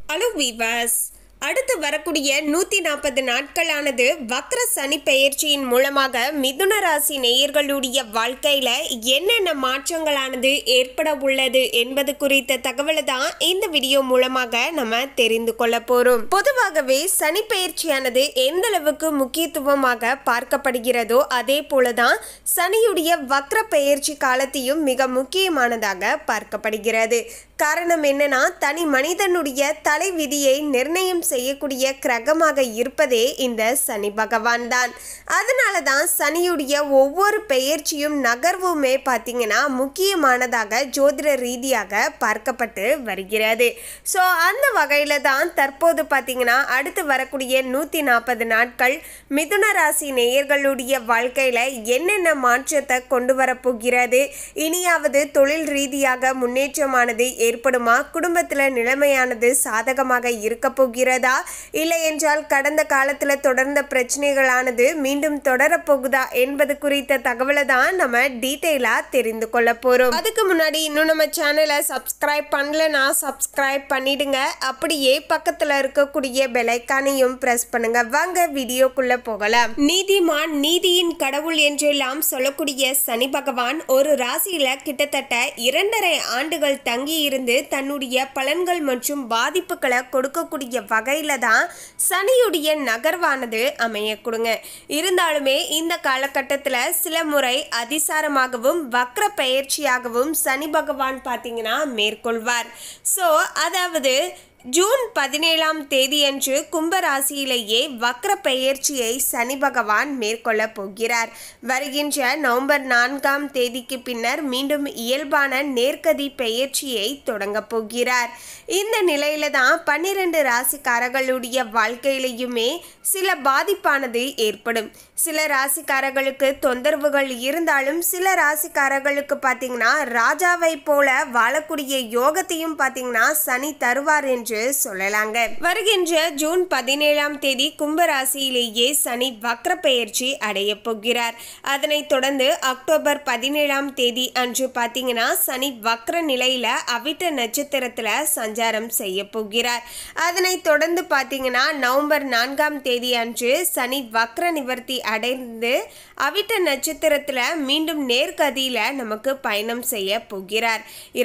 Hello viewers, அடுத்து வரக்கூடிய 140 நாட்களானது வக்ர சனி பெயர்ச்சியின் மூலமாக மிதுன ராசி நேயர்களுடைய வாழ்க்கையில என்னென்ன மாற்றங்களானது ஏற்பட உள்ளது என்பது குறித்த தகவலை தான் இந்த வீடியோ மூலமாக நம்ம தெரிந்து கொள்ள போறோம். பொதுவாகவே சனி பெயர்ச்சியானது எந்த அளவுக்கு முக்கியத்துவமாக பார்க்கப்படுகிறதோ அதே போலதான் சனியுடைய வக்ர பெயர்ச்சி காலத்தையும் மிக முக்கியமானதாக பார்க்கப்படுகிறது. காரணம் என்னன்னா, தனி மனிதனுடைய தலை விதியை நிர்ணயம் செய்யக்கூடிய கிரகமாக இருப்பதே இந்த சனி பகவான் தான். அதனால தான் சனியுடைய ஒவ்வொரு பெயர்ச்சியும் நகர்வுமே பார்த்தீங்கன்னா முக்கியமானதாக ஜோதிட ரீதியாக பார்க்கப்பட்டு வருகிறது. ஸோ அந்த வகையில் தான் தற்போது பார்த்தீங்கன்னா அடுத்து வரக்கூடிய 140 நாட்கள் மிதுன ராசி நேயர்களுடைய வாழ்க்கையில் என்னென்ன மாற்றத்தை கொண்டு வரப்போகிறது, இனியாவது தொழில் ரீதியாக முன்னேற்றமானது ஏற்படுமா, குடும்பத்தில் நிலைமையானது சாதகமாக இருக்க போகிறதா, இல்லை என்றால் கடந்த காலத்தில் தொடர்ந்த பிரச்சனைகளானது மீண்டும் தொடரப்போகுதா என்பது குறித்த தகவலை தான் நம்ம டீட்டெயிலாக தெரிந்து கொள்ள போறோம். அதுக்கு முன்னாடி இன்னும் நம்ம சேனலை சப்ஸ்கிரைப் பண்ணலனா சப்ஸ்கிரைப் பண்ணிடுங்க. அப்படியே பக்கத்தில் இருக்கக்கூடிய பெல் ஐகானையும் பிரஸ் பண்ணுங்க. வாங்க வீடியோக்குள்ள போகலாம். நீதிமான், நீதியின் கடவுள் என்றெல்லாம் சொல்லக்கூடிய சனி பகவான் ஒரு ராசியில கிட்டத்தட்ட 2.5 ஆண்டுகள் தங்கி இருந்து தன்னுடைய பலன்கள் மற்றும் பாதிப்புகளை கொடுக்கக்கூடிய வகையில தான் சனியுடைய நகர்வானது அமைய கொடுங்க. இருந்தாலுமே இந்த காலகட்டத்தில் சில முறை அதிசாரமாகவும் வக்ர பெயர்ச்சியாகவும் சனி பகவான் பார்த்தீங்கன்னா மேற்கொள்வார். ஸோ அதாவது ஜூன் 17ஆம் தேதியன்று கும்பராசியிலேயே வக்ர பெயர்ச்சியை சனி பகவான் மேற்கொள்ள போகிறார். வருகின்ற நவம்பர் 4ஆம் தேதிக்கு பின்னர் மீண்டும் இயல்பான நேர்கதி பெயர்ச்சியை தொடங்க போகிறார். இந்த நிலையில தான் 12 ராசிக்காரர்களுடைய வாழ்க்கையிலையுமே சில பாதிப்பானது ஏற்படும். சில ராசிக்காரர்களுக்கு தொந்தரவுகள் இருந்தாலும் சில ராசிக்காரர்களுக்கு பார்த்தீங்கன்னா ராஜாவை போல வாழக்கூடிய யோகத்தையும் பார்த்தீங்கன்னா சனி தருவார் என்று சொல்லலாங்க. வருகின்ற ஜூன் 17ஆம் தேதி கும்பராசியிலேயே சனி வக்ர பெயர்ச்சி அடைய போகிறார். அதனைத் தொடர்ந்து அக்டோபர் 17ஆம் தேதி அன்று பார்த்தீங்கன்னா சனி வக்ர நிலையில அவிட்ட நட்சத்திரத்துல சஞ்சாரம் செய்ய போகிறார். அதனைத் தொடர்ந்து பார்த்தீங்கன்னா நவம்பர் 4ஆம் தேதி அன்று சனி வக்ர நிவர்த்தி அடைந்து அவிட்ட நட்சத்திரத்துல மீண்டும் நேர்கதியில நமக்கு பயணம் செய்ய போகிறார்.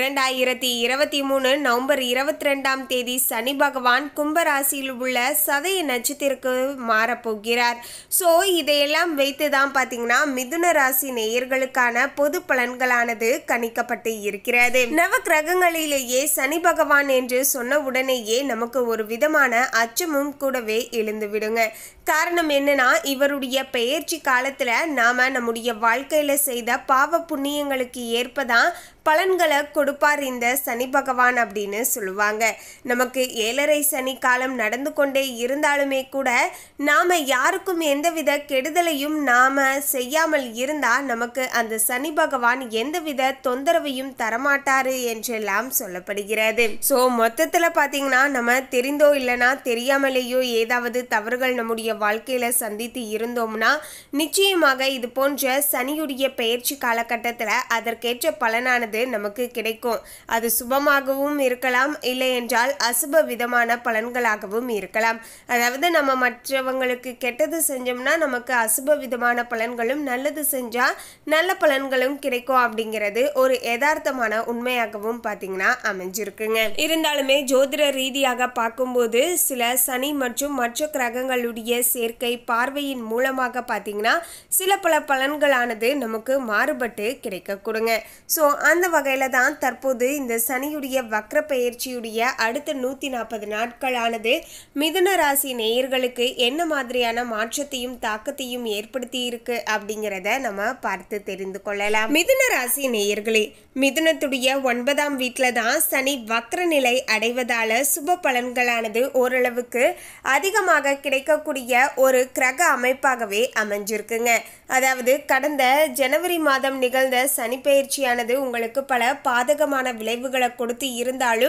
2023 நவம்பர் 22ஆம் தேதி சனி பகவான் கும்பராசியில் உள்ள சதய நட்சத்திரக்கு மாறப்போகிறார். ஸோ இதையெல்லாம் வைத்து தான் பார்த்தீங்கன்னா மிதுன ராசி நேயர்களுக்கான பொது பலன்களானது கணிக்கப்பட்டு இருக்கிறது. நவ கிரகங்களிலேயே சனி பகவான் என்று சொன்ன உடனேயே நமக்கு ஒரு விதமான அச்சமும் கூடவே எழுந்து விடுங்க. காரணம் என்னன்னா, இவருடைய பெயர்ச்சி காலத்துல நாம நம்முடைய வாழ்க்கையில செய்த பாவ புண்ணியங்களுக்கு ஏற்பதான் பலன்களை கொடுப்பார் இந்த சனி பகவான் அப்படின்னு சொல்லுவாங்க. நமக்கு 7.5 சனி காலம் நடந்து கொண்டே இருந்தாலுமே கூட நாம யாருக்கும் எந்தவித கெடுதலையும் நாம செய்யாமல் இருந்தா நமக்கு அந்த சனி பகவான் எந்தவித தொந்தரவையும் தரமாட்டாரு என்றெல்லாம் சொல்லப்படுகிறது. ஸோ மொத்தத்துல பாத்தீங்கன்னா நம்ம தெரிந்தோ இல்லைனா தெரியாமலேயோ ஏதாவது தவறுகள் நம்முடைய வாழ்க்கையில சந்தித்து இருந்தோம்னா நிச்சயமாக இது போன்ற சனியுடைய பெயர்ச்சி காலகட்டத்தில் அதற்கேற்ற பலனானது நமக்கு கிடைக்கும். அது சுபமாகவும் இருக்கலாம், இல்லை என்றால் அசுப விதமான பலன்களாகவும் இருக்கலாம். அதாவது நம்ம மற்றவங்களுக்கு கெட்டது செஞ்சோம்னா நமக்கு அசுப விதமான பலன்களும், நல்லது செஞ்சா நல்ல பலன்களும் கிடைக்கும் அப்படிங்கிறது ஒரு யதார்த்தமான உண்மையாகவும் பார்த்தீங்கன்னா அமைஞ்சிருக்குங்க. இருந்தாலுமே ஜோதிட ரீதியாக பார்க்கும்போது சில சனி மற்றும் மற்ற கிரகங்களுடைய சேர்க்கை பார்வையின் மூலமாக பார்த்தீங்கன்னா சில பல பலன்களானது நமக்கு மாறுபட்டு கிடைக்க கொடுங்க. ஸோ அந்த வகையில தான் தற்போது இந்த சனியுடைய வக்ர பெயர்ச்சியுடைய அடுத்த 140 நாட்களானது மிதுன ராசி நேயர்களுக்கு என்ன மாதிரியான மாற்றத்தையும் தாக்கத்தையும் ஏற்படுத்தி இருக்கு அப்படிங்கிறத நம்ம பார்த்து தெரிந்து கொள்ளலாம். மிதுன ராசி நேயர்களே, மிதுனத்துடைய 9ஆம் வீட்டுல தான் சனி வக்ர நிலை அடைவதால சுப பலன்களானது ஓரளவுக்கு அதிகமாக கிடைக்கக்கூடிய ஒரு கிரக அமைப்பாகவே அமைஞ்சிருக்குங்க. அதாவது கடந்த ஜனவரி மாதம் நிகழ்ந்த சனி பெயர்ச்சியானது உங்களுக்கு பல பாதகமான விளைவுகளை கொடுத்து இருந்தாலும்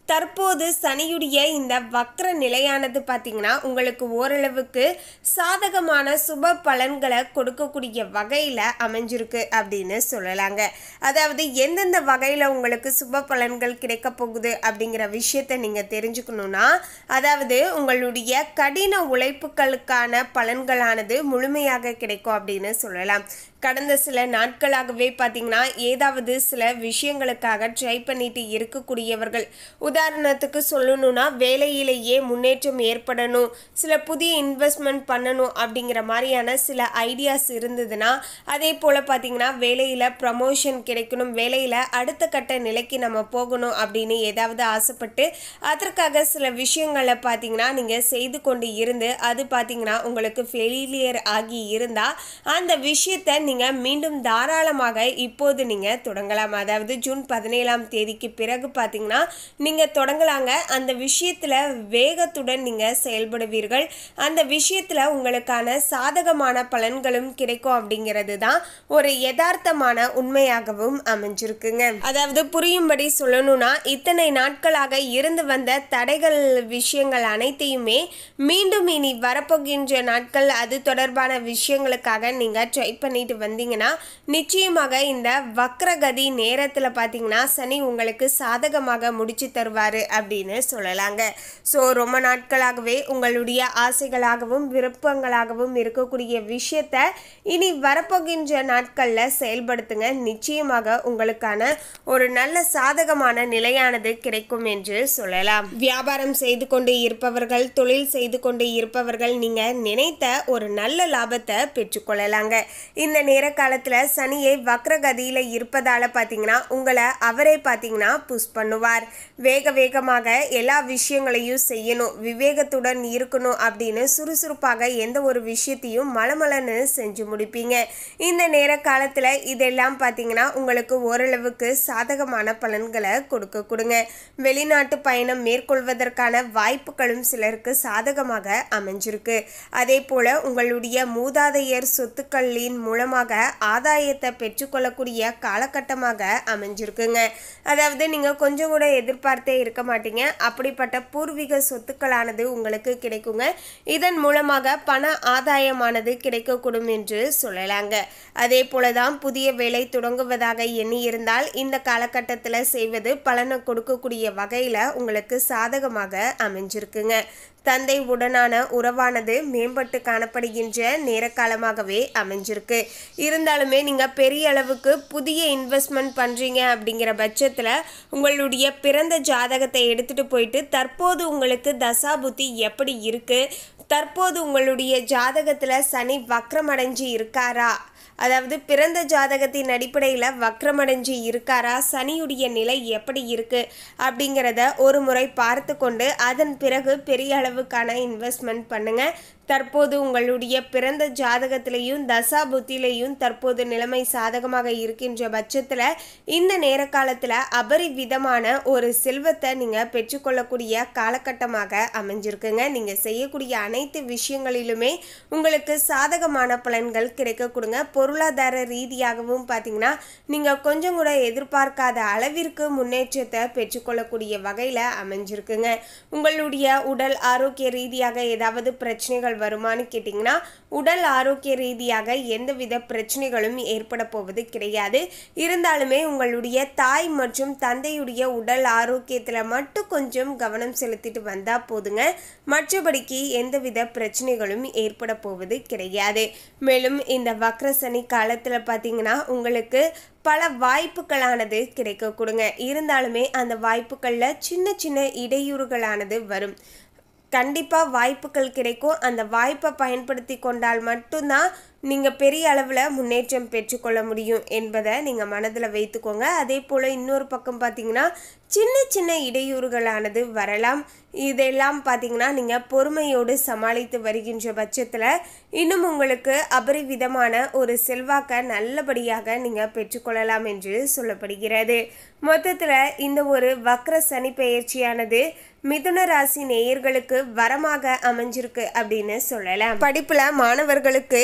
தற்போது சனியுடைய இந்த வக்ர நிலையானது பார்த்தீங்கன்னா உங்களுக்கு ஓரளவுக்கு சாதகமான சுப பலன்களை கொடுக்கக்கூடிய வகையில் அமைஞ்சிருக்கு அப்படின்னு சொல்லலாங்க. அதாவது எந்தெந்த வகையில் உங்களுக்கு சுப பலன்கள் கிடைக்க போகுது அப்படிங்கிற விஷயத்தை நீங்கள் தெரிஞ்சுக்கணுன்னா, அதாவது உங்களுடைய கடின உழைப்புகளுக்கான பலன்களானது முழுமையாக கிடைக்கும் அப்படின்னு சொல்லலாம். கடந்த சில நாட்களாகவே பார்த்தீங்கன்னா ஏதாவது சில விஷயங்களுக்காக ட்ரை பண்ணிட்டு இருக்கக்கூடியவர்கள், உதாரணத்துக்கு சொல்லணும்னா வேலையிலேயே முன்னேற்றம் ஏற்படணும், சில புதிய இன்வெஸ்ட்மெண்ட் பண்ணணும் அப்படிங்கிற மாதிரியான சில ஐடியாஸ் இருந்ததுன்னா, அதே போல் பார்த்தீங்கன்னா வேலையில் ப்ரமோஷன் கிடைக்கணும், வேலையில் அடுத்த கட்ட நிலைக்கு நம்ம போகணும் அப்படின்னு ஏதாவது ஆசைப்பட்டு அதற்காக சில விஷயங்களை பார்த்தீங்கன்னா நீங்கள் செய்து கொண்டு இருந்து அது பார்த்தீங்கன்னா உங்களுக்கு ஃபெயிலியர் ஆகி இருந்தால் அந்த விஷயத்தை நீங்கள் மீண்டும் தாராளமாக இப்போது நீங்கள் தொடங்கலாம். அதாவது ஜூன் 17ஆம் தேதிக்கு பிறகு பார்த்தீங்கன்னா நீங்கள் தொடங்கலாங்க. அந்த விஷயத்தில் வேகத்துடன் நீங்கள் செயல்படுவீர்கள். அந்த விஷயத்தில் உங்களுக்கான சாதகமான பலன்களும் கிடைக்கும் அப்படிங்கிறது தான் ஒரு யதார்த்தமான உண்மையாகவும் அமைஞ்சிருக்குங்க. அதாவது புரியும்படி சொல்லணும்னா, இத்தனை நாட்களாக இருந்து வந்த தடைகள் விஷயங்கள் அனைத்தையுமே மீண்டும் இனி வரப்போகின்ற நாட்கள் அது தொடர்பான விஷயங்களுக்காக நீங்கள் ட்ரை பண்ணிட்டு வந்தீங்கன்னா நிச்சயமாக இந்த வக்ரகதி நேரத்தில் பார்த்தீங்கன்னா சனி உங்களுக்கு சாதகமாக முடிச்சு தருவார் அப்படின்னு சொல்லலாங்க. ஸோ ரொம்ப நாட்களாகவே உங்களுடைய ஆசைகளாகவும் விருப்பங்களாகவும் இருக்கக்கூடிய விஷயத்தை இனி வரப்போகின்ற நாட்களில் செயல்படுத்துங்க. நிச்சயமாக உங்களுக்கான ஒரு நல்ல சாதகமான நிலையானது கிடைக்கும் என்று சொல்லலாம். வியாபாரம் செய்து கொண்டு இருப்பவர்கள், தொழில் செய்து கொண்டு இருப்பவர்கள் நீங்கள் நினைத்த ஒரு நல்ல லாபத்தை பெற்றுக்கொள்ளலாங்க. இந்த நேர காலத்தில் சனியை வக்ரகதியில் இருப்பதால் பார்த்தீங்கன்னா உங்களை அவரே பார்த்தீங்கன்னா புஷ் பண்ணுவார். வேகமாக எல்லா விஷயங்களையும் செய்யணும், விவேகத்துடன் இருக்கணும் அப்படின்னு சுறுசுறுப்பாக எந்த ஒரு விஷயத்தையும் மலமலன்னு செஞ்சு முடிப்பீங்க. இந்த நேர காலத்தில் இதெல்லாம் பார்த்தீங்கன்னா உங்களுக்கு ஓரளவுக்கு சாதகமான பலன்களை கொடுங்க. வெளிநாட்டு பயணம் மேற்கொள்வதற்கான வாய்ப்புகளும் சிலருக்கு சாதகமாக அமைஞ்சிருக்கு. அதே போல உங்களுடைய மூதாதையர் சொத்துக்களின் மூலமாக ஆதாயத்தை பெற்றுக்கொள்ளக்கூடிய காலகட்டமாக அமைஞ்சிருக்குங்க. அதாவது நீங்கள் கொஞ்சம் கூட எதிர்பார்த்தே இருக்க மாட்டீங்க, அப்படிப்பட்ட பூர்வீக சொத்துக்களானது உங்களுக்கு கிடைக்குங்க. இதன் மூலமாக பண ஆதாயமானது கிடைக்கக்கூடும் என்று சொல்லலாங்க. அதே போலதான் புதிய வேலை தொடங்குவதாக எண்ணி இருந்தால் இந்த காலகட்டத்தில் செய்வது பலனை கொடுக்கக்கூடிய வகையில் உங்களுக்கு சாதகமாக அமைஞ்சிருக்குங்க. தந்தை உடனான உறவானது மேம்பட்டு காணப்படுகின்ற நேர காலமாகவே அமைஞ்சிருக்கு. இருந்தாலுமே நீங்கள் பெரிய அளவுக்கு புதிய இன்வெஸ்ட்மெண்ட் பண்ணுறீங்க அப்படிங்கிற பட்சத்தில் உங்களுடைய பிறந்த ஜாதகத்தை எடுத்துகிட்டு போயிட்டு தற்போது உங்களுக்கு தசாபுத்தி எப்படி இருக்குது, தற்போது உங்களுடைய ஜாதகத்தில் சனி வக்ரமடைஞ்சு இருக்காரா, அதாவது பிறந்த ஜாதகத்தின் அடிப்படையில் வக்ரமடைஞ்சு இருக்காரா, சனியுடைய நிலை எப்படி இருக்குது அப்படிங்கிறத ஒரு முறை பார்த்து கொண்டு அதன் பிறகு பெரிய அளவுக்கான இன்வெஸ்ட்மெண்ட் பண்ணுங்கள். தற்போது உங்களுடைய பிறந்த ஜாதகத்திலையும் தசா புத்திலையும் தற்போது நிலைமை சாதகமாக இருக்கின்ற பட்சத்தில் இந்த நேர காலத்தில் அபரிவிதமான ஒரு செல்வத்தை நீங்கள் பெற்றுக்கொள்ளக்கூடிய காலகட்டமாக அமைஞ்சிருக்குங்க. நீங்கள் செய்யக்கூடிய அனைத்து விஷயங்களிலுமே உங்களுக்கு சாதகமான பலன்கள் கிடைக்க கொடுங்க. பொருளாதார ரீதியாகவும் பார்த்தீங்கன்னா நீங்கள் கொஞ்சம் கூட எதிர்பார்க்காத அளவிற்கு முன்னேற்றத்தை பெற்றுக்கொள்ளக்கூடிய வகையில் அமைஞ்சிருக்குங்க. உங்களுடைய உடல் ஆரோக்கிய ரீதியாக ஏதாவது பிரச்சனைகள் வருமானு கேட்டிங்கன்னா உடல் ஆரோக்கிய ரீதியாக எந்தவித பிரச்சனைகளும் ஏற்பட போவது கிடையாது. இருந்தாலுமே உங்களுடைய தாய் மற்றும் தந்தையுடைய உடல் ஆரோக்கியத்தில் மட்டும் கொஞ்சம் கவனம் செலுத்திட்டு வந்தால் போதுங்க. மற்றபடிக்கு எந்தவித பிரச்சனைகளும் ஏற்பட போவது கிடையாது. மேலும் இந்த வக்ர சனி காலத்தில் பார்த்தீங்கன்னா உங்களுக்கு பல வாய்ப்புகளானது கிடைக்க கொடுங்க. இருந்தாலுமே அந்த வாய்ப்புகளில் சின்ன சின்ன இடையூறுகளானது வரும். கண்டிப்பாக வாய்ப்புகள் கிடைக்கும். அந்த வாய்ப்பை பயன்படுத்தி கொண்டால் மட்டும்தான் நீங்கள் பெரிய அளவில் முன்னேற்றம் பெற்றுக்கொள்ள முடியும் என்பதை நீங்கள் மனதில் வைத்துக்கோங்க. அதே போல் இன்னொரு பக்கம் பார்த்தீங்கன்னா சின்ன சின்ன இடையூறுகளானது வரலாம். இதெல்லாம் பார்த்தீங்கன்னா நீங்கள் பொறுமையோடு சமாளித்து வருகின்ற பட்சத்தில் இன்னும் உங்களுக்கு அபரிவிதமான ஒரு செல்வாக்கை நல்லபடியாக நீங்கள் பெற்றுக்கொள்ளலாம் என்று சொல்லப்படுகிறது. மொத்தத்தில் இந்த ஒரு வக்ர சனி பெயர்ச்சியானது மிதுன ராசி நேயர்களுக்கு வரமாக அமைஞ்சிருக்கு அப்படின்னு சொல்லலாம். படிப்புல மாணவர்களுக்கு யோக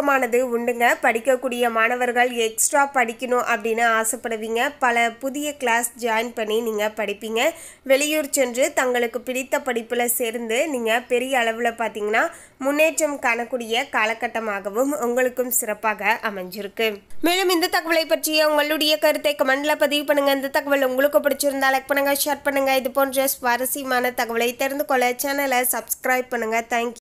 ஊக்கமானது உண்டுங்க. படிக்கக்கூடிய மாணவர்கள் எக்ஸ்ட்ரா படிக்கணும் அப்படின்னு ஆசைப்படுவீங்க. பல புதிய கிளாஸ் ஜாயின் பண்ணி நீங்கள் படிப்பீங்க. வெளியூர் சென்று தங்களுக்கு பிடித்த படிப்பில் சேர்ந்து நீங்கள் பெரிய அளவில் பார்த்தீங்கன்னா முன்னேற்றம் காணக்கூடிய காலகட்டமாகவும் உங்களுக்கும் சிறப்பாக அமைஞ்சிருக்கு. மேலும் இந்த தகவலை பற்றிய உங்களுடைய கருத்தை கமெண்ட்ல பதிவு பண்ணுங்க. இந்த தகவல் உங்களுக்கு பிடிச்சிருந்தா லைக் பண்ணுங்க, ஷேர் பண்ணுங்க. இது போன்ற சுவாரஸ்யமான தகவலை தெரிந்து கொள்ள சேனலை சப்ஸ்கிரைப் பண்ணுங்க. தேங்க்யூ.